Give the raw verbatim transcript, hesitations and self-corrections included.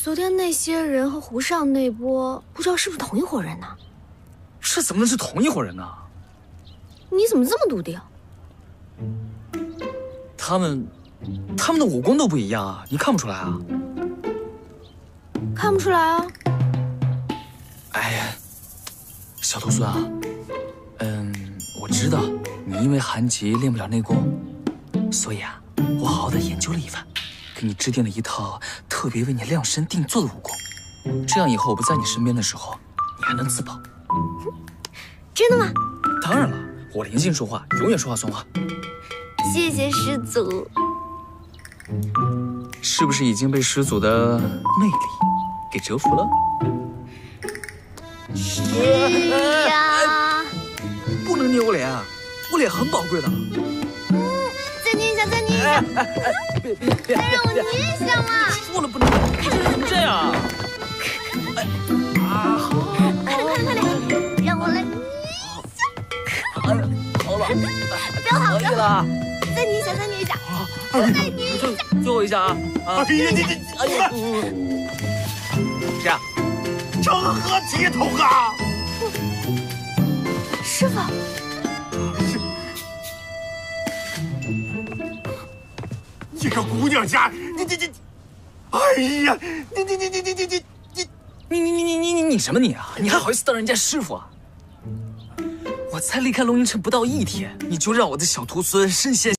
昨天那些人和湖上那波，不知道是不是同一伙人呢？ 这怎么能是同一伙人呢？ 你怎么这么笃定？ 他们，他们的武功都不一样啊，你看不出来啊？ 看不出来啊。 哎呀，小徒孙啊，嗯，我知道你因为寒疾练不了内功，所以啊，我好好的研究了一番，给你制定了一套特别为你量身定做的武功，这样以后我不在你身边的时候，你还能自保。 真的吗？ 当然了，我灵性说话，永远说话算话。 谢谢师祖。 是不是已经被师祖的魅力给折服了？ 是呀。 不能捏我脸，我脸很宝贵的。 嗯，再捏一下，再捏一下。 别别别！ 再让我捏一下嘛！ 说了不能，怎么这样啊？哎啊！好， 快点快点快点，让我来捏一下。 哎呀，好了， 不要跑， 可以了。 再捏一下，再捏一下，再捏一下， 最后一下啊！啊！ 哎呀，你这， 哎呀，这样， 成何体统啊！ 师傅， 这个姑娘家，你你你，哎呀，你你你你你你你你你你你你你你什么你啊？你还好意思当人家师傅啊？我才离开龙吟城不到一天，你就让我的小徒孙身陷